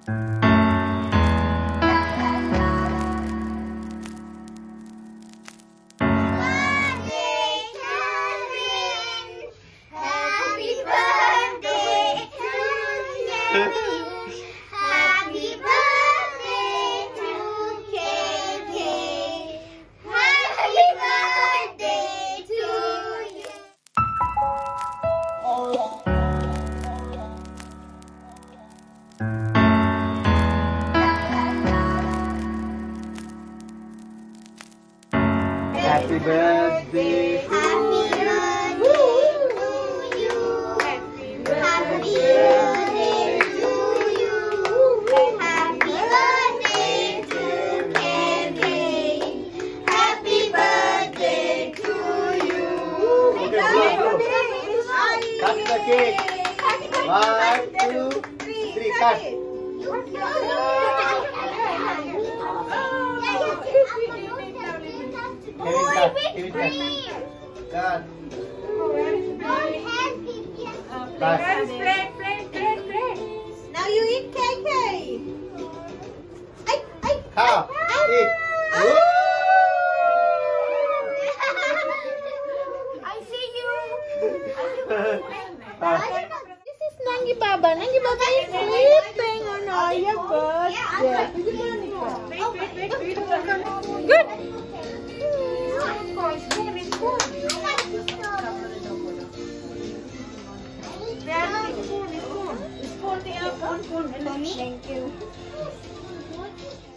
Happy birthday to you. Happy birthday to you. Happy birthday to Kevin. Happy birthday to you. Cut the cake. 1, 2, 3, cut. Cut. Now you eat KK. How? Eat. I see you. This is Nangi Baba. Nangi Baba is sleeping on your birthday. Good. Thank you.